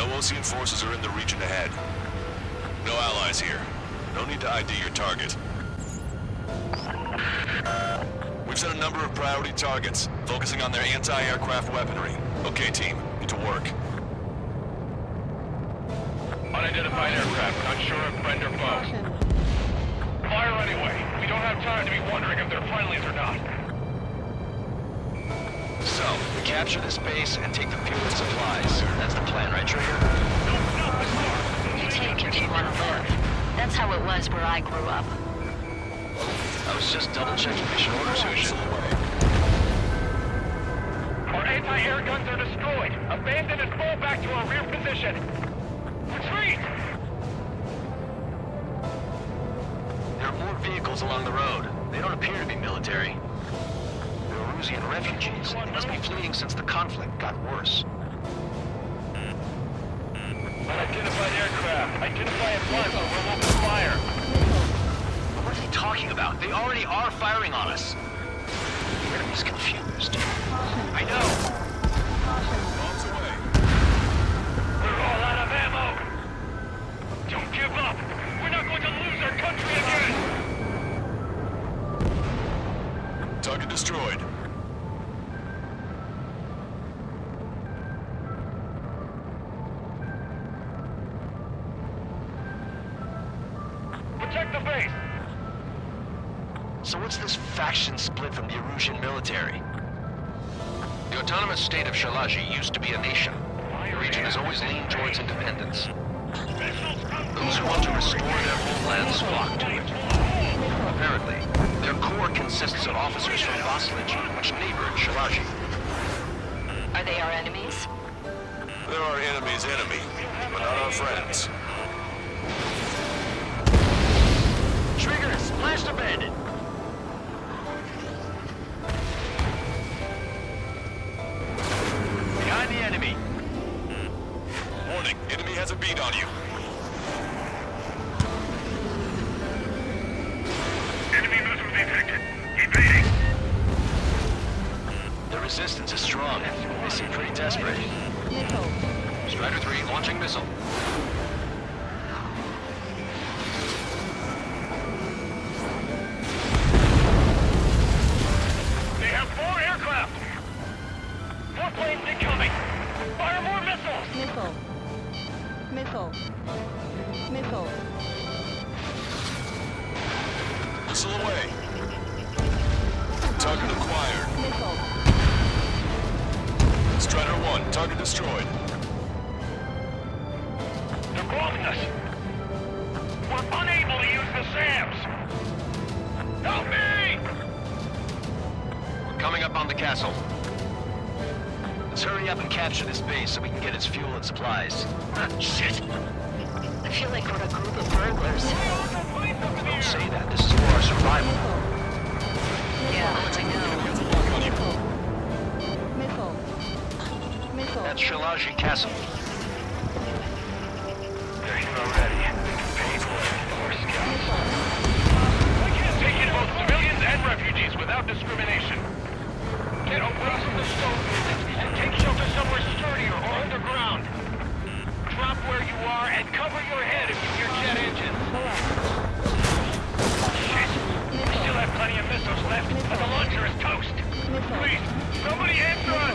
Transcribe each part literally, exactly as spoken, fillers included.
No Osean forces are in the region ahead. No allies here. No need to I D your target. We've set a number of priority targets, focusing on their anti-aircraft weaponry. Okay, team, get to work. Unidentified aircraft, not sure if friend or foe. Fire anyway. We don't have time to be wondering if they're friendlies or not. So, we capture this base and take the fuel and supplies. That's the plan, right, Trigger? No, not the car. You take if you want to live. That's how it was where I grew up. I was just double-checking mission orders, Hushin. Our anti-air guns are destroyed. Abandon and fall back to our rear position. Retreat! There are more vehicles along the road. They don't appear to be military. They're Erusian refugees. They must be fleeing since the conflict got worse. Unidentified aircraft. Identify at once or we'll open fire. What are they talking about? They already are firing on us. The enemy's confused. I know. Bombs away. We're all out of ammo. Don't give up. We're not going to lose our country again. Target destroyed. Protect the base. So what's this faction split from the Erusian military? The autonomous state of Shalaji used to be a nation. The region has always leaned towards independence. Those who want to restore their homelands flock to it. Apparently, their core consists of officers from Vaslij, which neighbored Shalaji. Are they our enemies? They're our enemy's enemy, but not our friends. Trigger, splashed a bandit! Behind the enemy! Warning, enemy has a bead on you. Enemy missile detected. Evading. The resistance is strong. They seem pretty desperate. Strider three launching missile. They have four aircraft. Four planes incoming. Fire more missiles. Missile. Missile. Missile. Missile away. Target acquired. Missile. Strider one, target destroyed. They're blocking us. We're unable to use the SAMs. Help me! We're coming up on the castle. Let's hurry up and capture this base so we can get its fuel and supplies. Ah, shit! I feel like we're a group of burglars. Don't say that. This is for our survival. Yeah, I know. Missile. Missile. That's Shalaji Castle. They're here already. Paid for it. We can't take in both civilians and refugees without discrimination. Get away from the stone buildings and take shelter somewhere sturdier or underground. Drop where you are and cover your head if you hear jet engines. Shit! We still have plenty of missiles left, but the launcher is toast. Please, somebody answer us!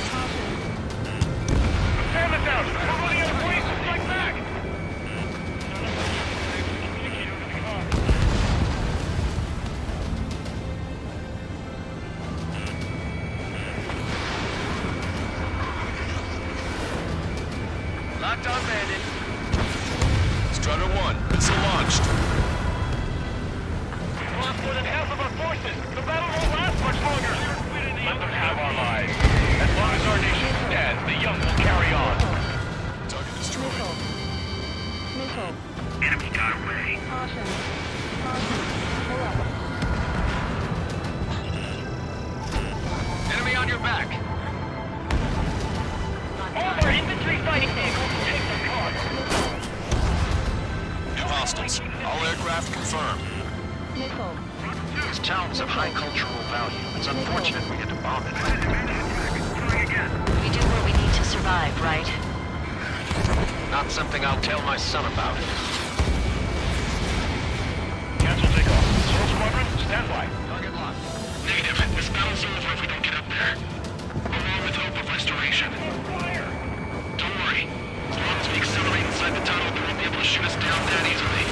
The SAM is out! We're running out of ways to strike back! Locked on, bandit. Strider one, missile launched. We've lost more than half of our forces! The battle won't last much longer! Let them have our lives. As long as our nation stands, the young will carry on. Target destroyed. Missile. Missile. Enemy got away. Caution. Caution. Pull up. Enemy on your back. All of our infantry fighting vehicles will take them on. New hostiles. All aircraft confirmed. Missile. These towns have high cultural value. It's unfortunate we had to bomb it. We do what we need to survive, right? Not something I'll tell my son about. Cancel takeoff. Soul Squadron, stand by. Target locked. Negative. This battle's over if we don't get up there. Along with hope of restoration. Don't worry. As long as we accelerate inside the tunnel, they won't be able to shoot us down that easily.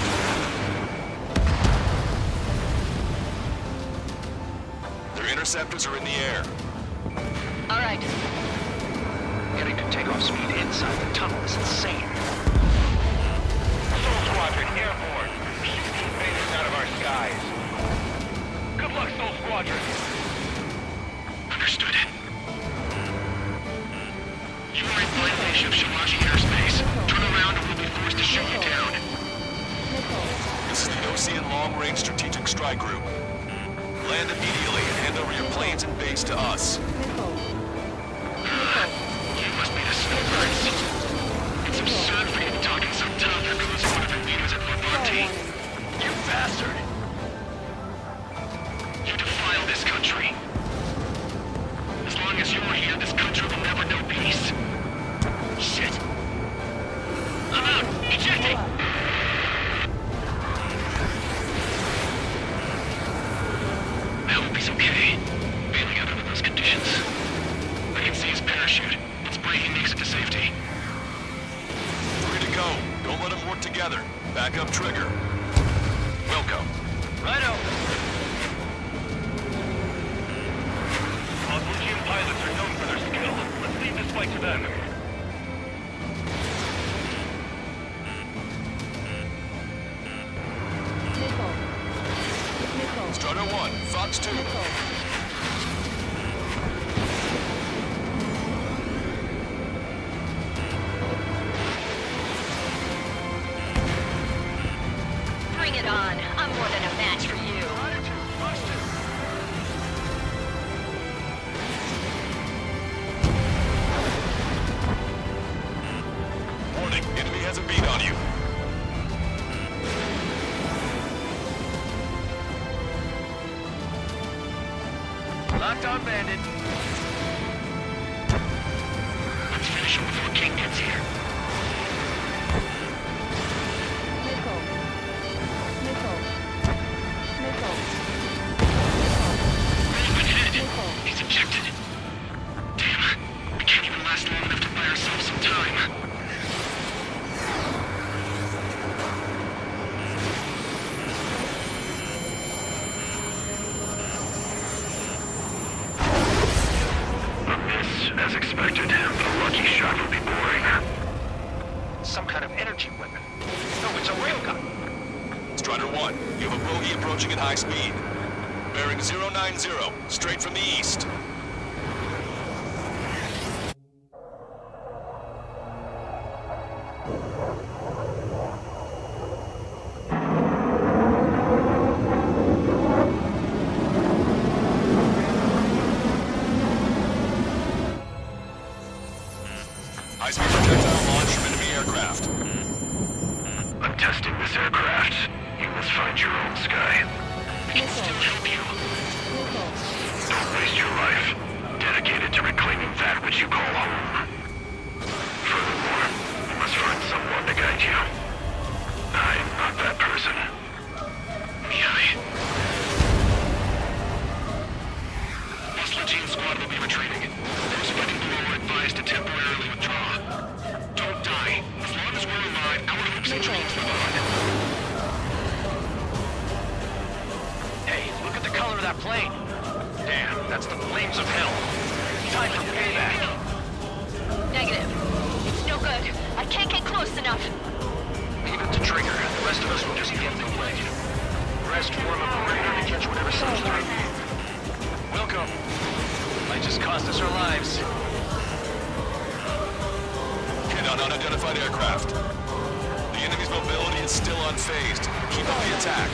Their interceptors are in the air. All right. Getting to takeoff speed inside the tunnel is insane. Soul Squadron, airborne. Shoot the invaders out of our skies. Good luck, Soul Squadron. Understood. You are in violation of Shalashi airspace. Turn around or we'll be forced to shoot you down. This is the Ocean Long Range Strategic Strike Group. Land immediately and hand over your planes and base to us. Missile. You must be the snowbirds. It's absurd for you to talking so tough after losing one of your leaders at Levante. You bastard! You defile this country. As long as you're here, this country will never know peace. Shit! I'm out! Ejecting! I hope he's okay. Bailing out under those conditions. I can see his parachute. Let's pray he makes it to safety. Free to go. Don't let them work together. Back up trigger. Wilco. Righto. Osmogen pilots are known for their skill. Let's leave this fight to them. Missile. Missile. Strutter one, Fox two. Missile. Bring it on. I'm more than a match for you. Warning, enemy has a beat on you. Locked on Bandit. Let's finish him before King gets here. Missile. Missile. Missile. Open head. Missile. He's ejected. Damn, we can't even last long enough to buy ourselves some time. As expected, but a lucky shot would be boring. Some kind of energy weapon. No, it's a railgun. Strider one, you have a bogey approaching at high speed. Bearing zero nine zero, straight from the east. High-speed projectile launch from enemy aircraft. I'm testing this aircraft. You must find your own sky. We can still help you. Missile. Don't waste your life. Dedicated to reclaiming that which you call home. Furthermore, you must find someone to guide you. I'm not that person. Mihai. Muscle Squad will be retreating. Those fighting below are advised to temporarily withdraw. Don't die. As long as we're alive, our hopes and dreams live on. Hey, look at the color of that plane. Damn, that's the flames of hell. Time for payback. Negative. It's no good. I can't get close enough. Leave it to Trigger. The rest of us will just get in the way. Rest, form a perimeter to catch whatever slips through. Welcome. Might just cost us our lives. Hit on unidentified aircraft. The enemy's mobility is still unfazed. Keep up the attack.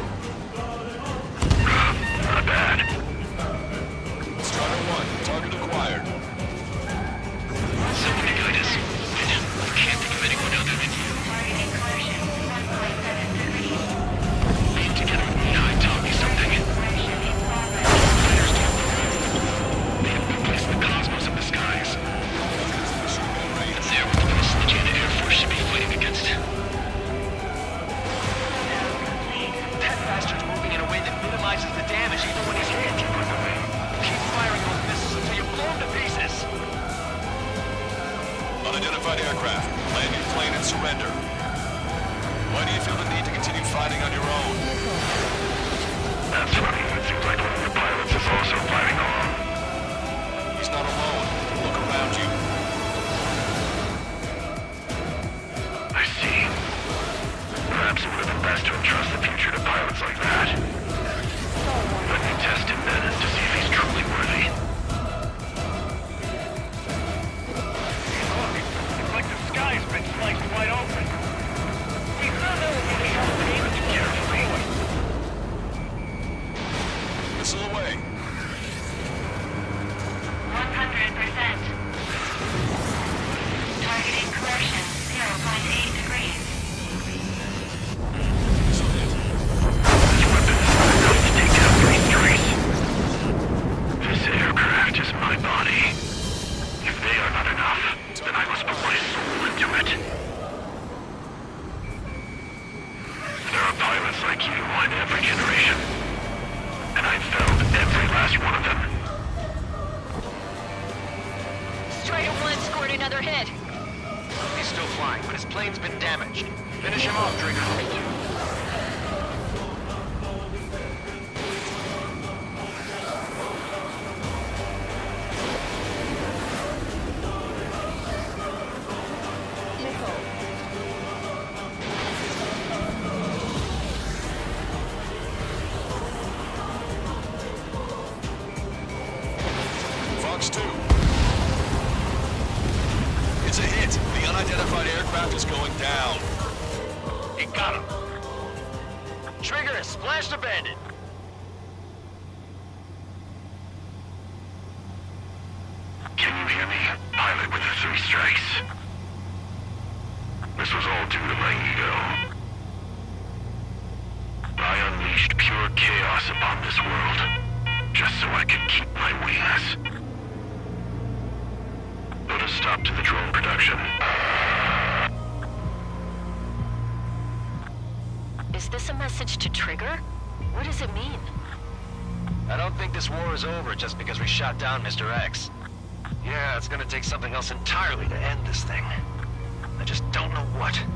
Not bad. Strider one, target acquired. Someone to guide us. I can't think of anyone other than you. surrender. Why do you feel the need to continue fighting on your own? That's funny. It seems like one of your pilots is also fighting along. He's not alone. Look around you. I see. Perhaps it would have been best to entrust the future to pilots like that. Let me test him then to see if he's truly worthy. Look, it's like the sky's been sliced wide open. He's not really aiming carefully. Missile away. one hundred percent. Targeting correction, zero point eight degrees. Missile hit. This weapon is not enough to take down three trees. This aircraft is my body. If they are not enough, then I must put my soul into it. There are pilots like you in every generation. And I've felled every last one of them. Strider one scored another hit. He's still flying, but his plane's been damaged. Finish him off, Trigger. Nickel. Fox two. It's a hit. The unidentified aircraft is going down. He got him. Trigger has splashed a bandit. Can you hear me? Pilot with the three strikes. This was all due to my ego. I unleashed pure chaos upon this world, just so I could keep my wings. Put a stop to the drone production. Is this a message to Trigger? What does it mean? I don't think this war is over just because we shot down Mister X. Yeah, it's gonna take something else entirely to end this thing. I just don't know what.